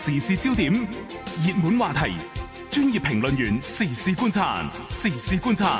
時事焦點、熱門話題、專業評論員時事觀察，時事觀察。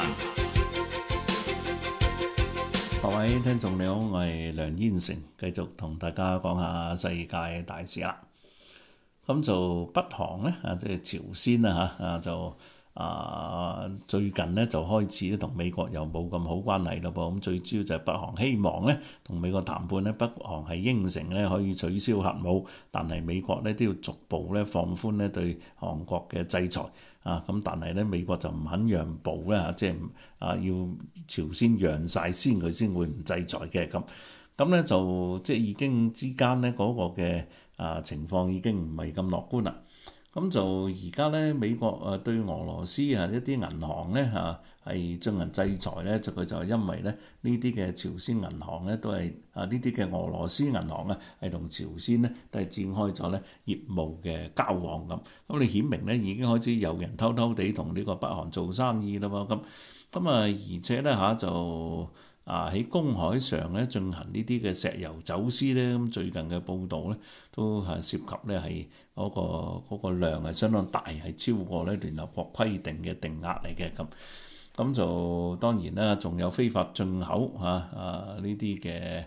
各位聽眾你好，我係梁燕成，繼續同大家講下世界大事啦。咁就北韓呢，即係朝鮮啊就最近呢，就開始咧同美國又冇咁好關係咯噃。咁最主要就係北韓希望呢同美國談判呢，北韓係應承呢可以取消核武，但係美國呢都要逐步呢放寬呢對韓國嘅制裁咁但係呢美國就唔肯讓步咧，即係要朝鮮讓晒先，佢先會唔制裁嘅咁呢就即係已經之間呢嗰個嘅情況已經唔係咁樂觀啦。咁就而家咧，美國對俄羅斯一啲銀行咧係進行制裁咧，佢就係因為咧呢啲嘅朝鮮銀行咧都係呢啲嘅俄羅斯銀行係同朝鮮咧都係展開咗咧業務嘅交往咁。咁你顯明咧已經開始有人偷偷地同呢個北韓做生意啦喎咁而且咧就喺公海上咧進行呢啲嘅石油走私咧，咁最近嘅報導咧都係涉及咧係嗰個量係相當大，係超過咧聯合國規定嘅定額嚟嘅咁就當然啦，仲有非法進口呢啲嘅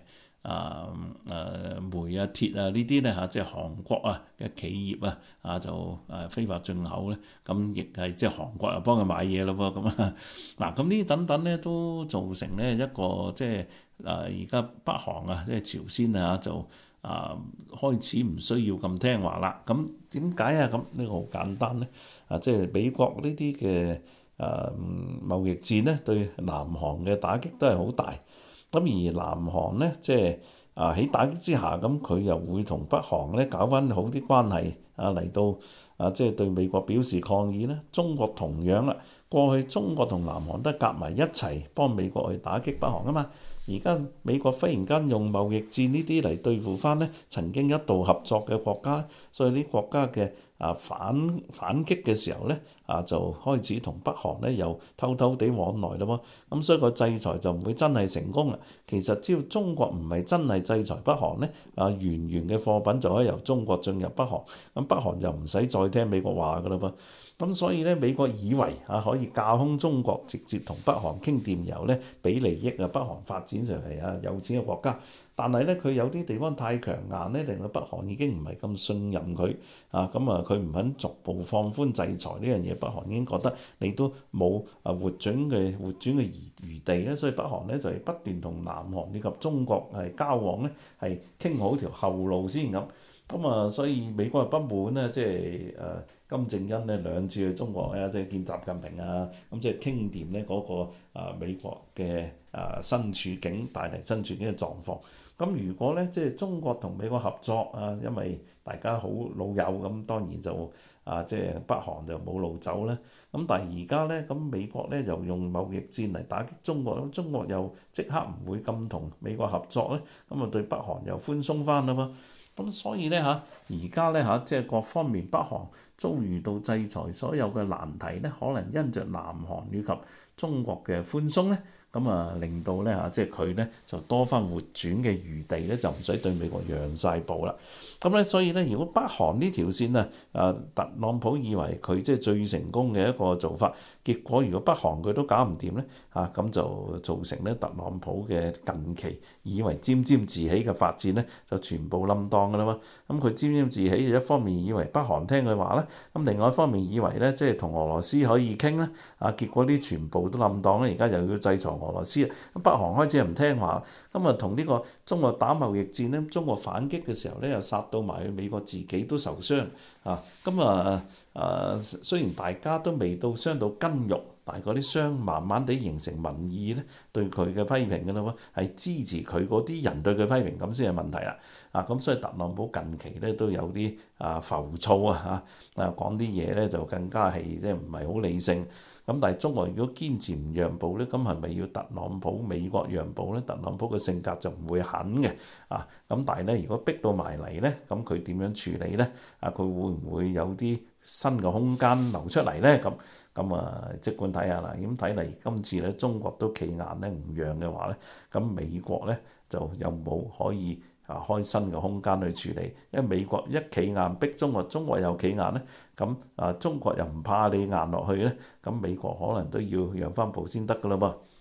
煤鐵呢啲咧即係韓國嘅企業就非法進口咧，咁亦係即係韓國又幫佢買嘢咯噃咁咁呢啲等等咧都造成咧一個即係而家北韓即係朝鮮就開始唔需要咁聽話啦。咁點解咁呢個好簡單咧即係美國呢啲嘅貿易戰咧對南韓嘅打擊都係好大。咁而南韓呢，即係喺打擊之下，咁佢又會同北韓咧搞翻好啲關係嚟到即係對美國表示抗議呢。中國同樣啦，過去中國同南韓都夾埋一齊幫美國去打擊北韓啊嘛。而家美國忽然間用貿易戰呢啲嚟對付翻呢曾經一度合作嘅國家，所以啲國家嘅反擊嘅時候呢就開始同北韓呢又偷偷地往來咯喎。咁所以個制裁就唔會真係成功啦。其實只要中國唔係真係制裁北韓呢源嘅貨品就可以由中國進入北韓，咁北韓就唔使再聽美國話噶啦噃。咁所以咧，美國以為可以架空中國，直接同北韓傾掂，然後咧俾利益北韓發展成為有錢嘅國家。但係咧，佢有啲地方太強硬咧，令到北韓已經唔係咁信任佢佢唔肯逐步放寬制裁呢樣嘢，北韓已經覺得你都冇活轉嘅餘地咧，所以北韓咧就係不斷同南韓以及中國係交往咧，係傾好條後路先咁所以美國係不滿咧，即係金正恩咧兩次去中國即係見習近平咁即係傾掂咧嗰個美國嘅新處境帶嚟新處境嘅狀況。咁如果咧即係中國同美國合作因為大家好老友咁，當然就即係北韓就冇路走啦。咁但係而家咧咁美國咧又用貿易戰嚟打擊中國，咁中國又即刻唔會咁同美國合作咧，咁對北韓又寬鬆翻啦噃。咁所以咧而家咧即係各方面北韓遭遇到制裁，所有嘅難題咧，可能因着南韓以及中國嘅寬鬆咧，令到咧即係佢咧就多翻活轉嘅餘地咧，就唔使對美國讓晒步啦。咁咧所以咧，如果北韓呢條線特朗普以為佢即係最成功嘅一個做法，結果如果北韓佢都搞唔掂咧咁就造成咧特朗普嘅近期以為沾沾自喜嘅發展咧，就全部冧當㗎啦嘛。咁佢沾沾自喜，一方面以為北韓聽佢話咧，咁另外一方面以為咧即係同俄羅斯可以傾咧，結果啲全部都冧當咧，而家又要制裁俄羅斯，咁北韓開始唔聽話，咁同呢個中國打貿易戰咧，中國反擊嘅時候咧又殺到埋去美國自己都受傷雖然大家都未到傷到筋肉，但係嗰啲傷慢慢地形成民意咧，對佢嘅批評㗎啦喎，係支持佢嗰啲人對佢批評，咁先係問題啦。咁所以特朗普近期咧都有啲浮躁講啲嘢咧就更加係即係唔係好理性。咁但係中國如果堅持唔讓步咧，咁係咪要特朗普美國讓步咧？特朗普嘅性格就唔會肯嘅咁但係咧，如果逼到埋嚟咧，咁佢點樣處理咧？佢會唔會有啲新嘅空間流出嚟咧？即管睇下啦。咁睇嚟今次咧，中國都企硬咧唔讓嘅話咧，咁美國咧就有冇可以開新嘅空間去處理，因為美國一企硬逼中國，中國又企硬咧，咁中國又唔怕你硬落去咧，咁美國可能都要讓翻步先得噶啦噃。